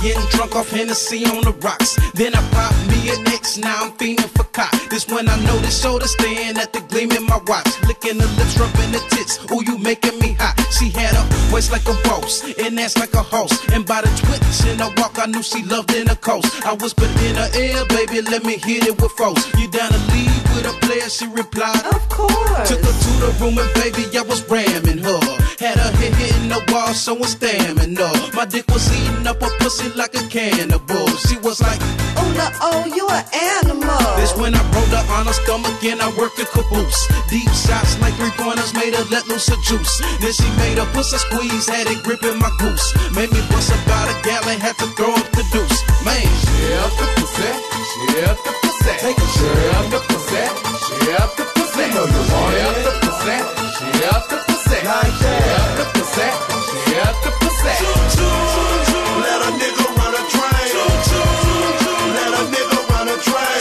getting drunk off Hennessy on the rocks. Then I popped me an X, now I'm fiending for cock. This when I noticed shoulder staring at the gleam in my watch. Licking the lips, rubbing the tits, ooh, you making me hot. She had a waist like a boss, and ass like a horse. And by the twitch in her walk, I knew she loved in the coast. I whispered in her ear, baby, let me hit it with force. You down to leave with a player, she replied, of course. Took her to the room and baby, I was ramming her. Had her head hitting the wall, showing stamina. My dick was eating up her pussy like a cannibal. She was like, oh no, oh, you an animal. This when I rolled her on her stomach and I worked the caboose. Deep shots like 3-pointers made her let loose her juice. Then she made her pussy squeeze, had it gripping my goose. Made me bust about a gallon, had to throw up the deuce. Man, share the pussy, share the pussy. Take a share the pussy, share the pussy. You know you want it. Share the pussy, share the pussy. Like that. Share the pussy, share the pussy. Let a nigga run a train. Let a nigga run a train.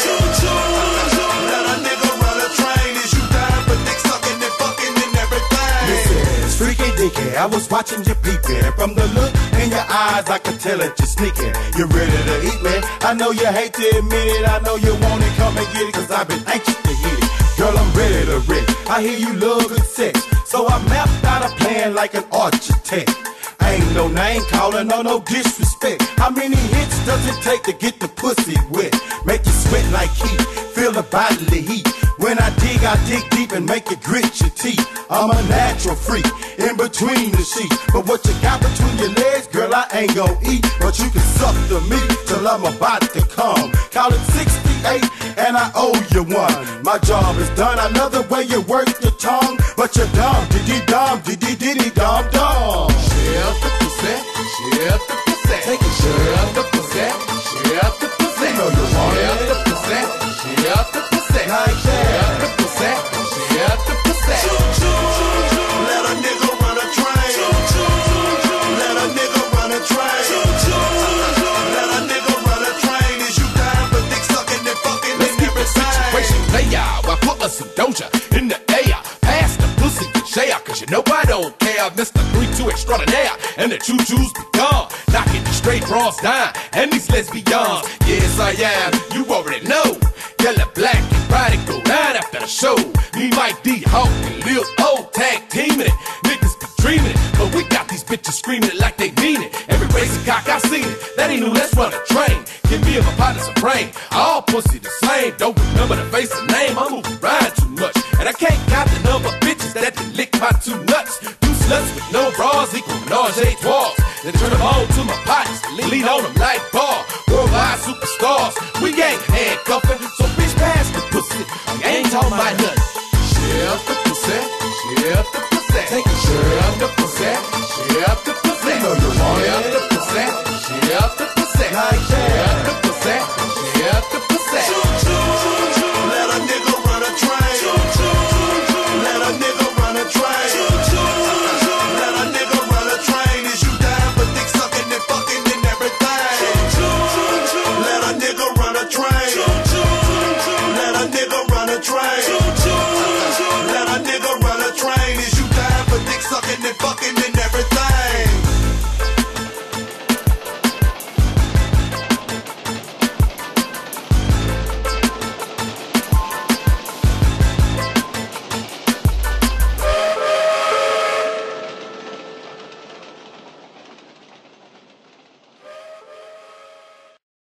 Let a nigga run a train. Is you down for dick sucking and fucking and everything? Mrs. Freaky Dicky, I was watching you peeping. From the look in your eyes, I could tell that you're sneaking. You ready to eat me? I know you hate to admit it. I know you want it, come and get it, cause I've been anxious to hit it. Girl, I'm ready to wreck. I hear you love good sex, so I mapped out a plan like an architect. Ain't no name calling or no disrespect. How many hits does it take to get the pussy wet? Make you sweat like heat, feel the bodily heat. When I dig deep and make you grit your teeth. I'm a natural freak, in between the sheets. But what you got between your legs, girl, I ain't gon' eat. But you can suck the meat till I'm about to come. Call it 68 and I owe you one. My job is done, I love the way you work your tongue. But you're dumb, diddy-dum, diddy-diddy-dum-dum. Share the pussy, share the pussy. Take a share the pussy, share the pussy. You know you want it. Share the pussy, share the pussy. Like that. Share the pussy, share the pussy. Let a nigga run a train. Let a nigga run a train. Let a nigga run a train. Is you down for dick sucking and fucking and everything? Situation play out, I put us in doja in the air. Pass the pussy to share, cause you know I don't care. Mr. 3-2 extraordinaire, and the choo-choos be gone. Knocking the straight bras down, and these lesbians. Yes, I am, you already know. Yellow, black, and prodigal, down after the show. Me, Mike D, Hawk, and Lil O, tag teaming it. Niggas be dreaming it, but we got these bitches screaming it like they mean it. Every racing cock I seen it, that ain't new, let's run a train. Give me and my partners a brain, all pussy the same. Don't remember the face and name, I'm moving around too much. And I can't count the number of bitches that can lick my 2 nuts. 2 sluts with no bras equal menage a trois. Then turn them on to my partners, lean on them